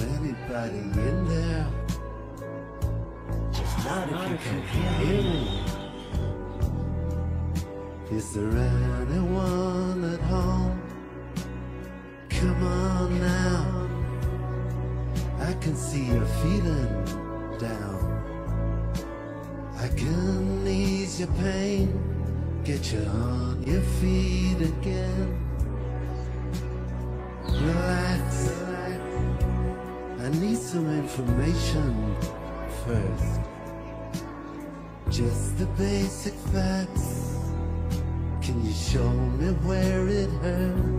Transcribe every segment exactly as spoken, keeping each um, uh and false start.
anybody in there? Just not if you can hear me. Is there anyone at home? Come on now, I can see you're feeling down. I can ease your pain, get you on your feet again. Relax, I need some information first. Just the basic facts. Can you show me where it hurts?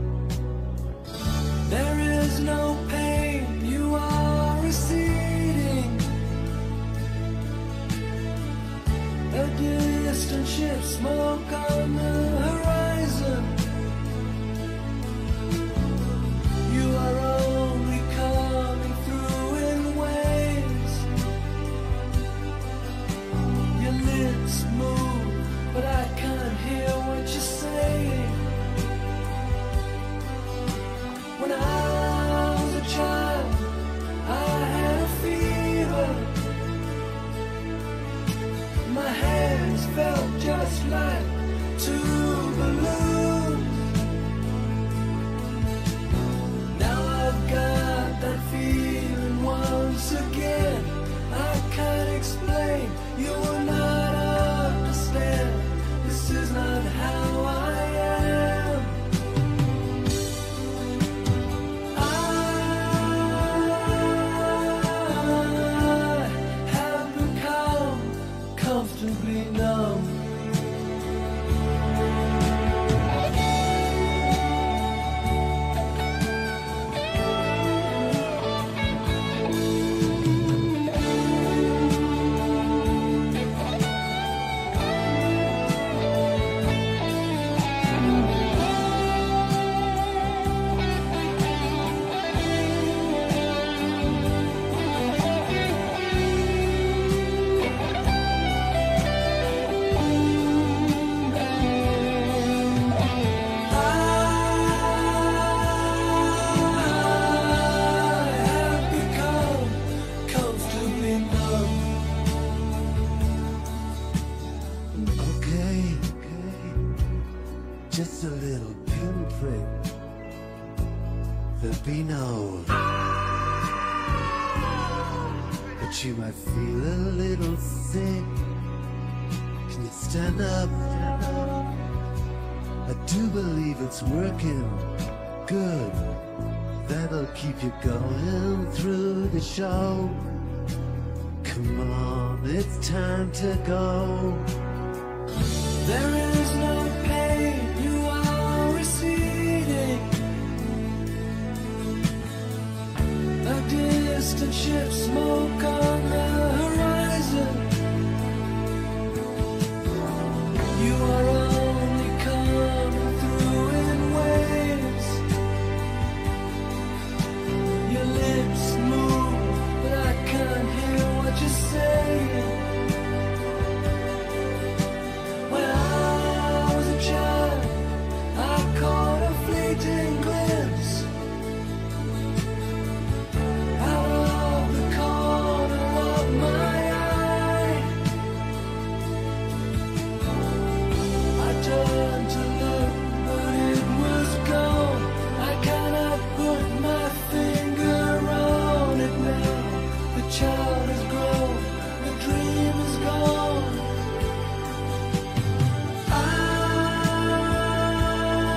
There is no pain, you are receding. A distant ship, smoke on the horizon. You are only coming through in waves. Your lips move, but I can't hear what you're saying. When I was a child, I had a fever. My hands felt just like two balloons. Now I've got that feeling once again. I can't explain, you will not understand. This is not how I am. Comfortably numb. Just a little pinprick, there'll be no. But you might feel a little sick. Can you stand up? I do believe it's working good. That'll keep you going through the show. Come on, it's time to go. There is no pain, you are receding. A distant ship, smoke on the horizon. You are only coming through in waves. Your lips move, but I can't hear what you're saying.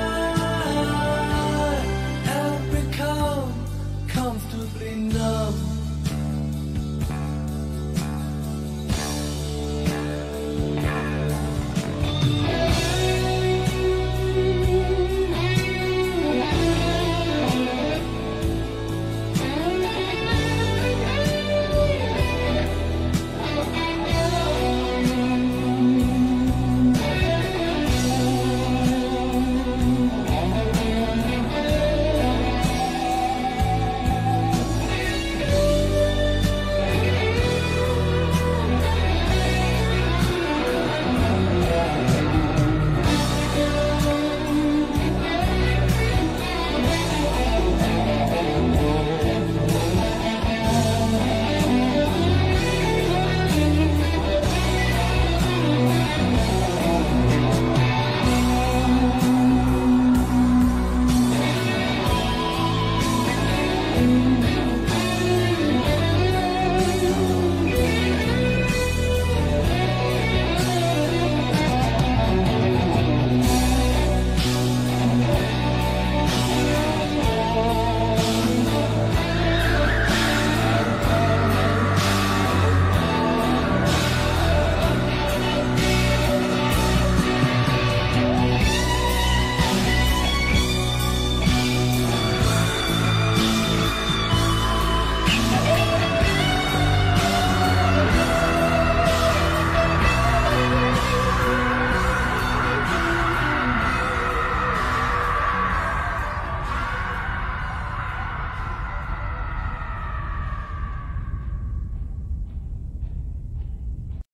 Comfortably numb.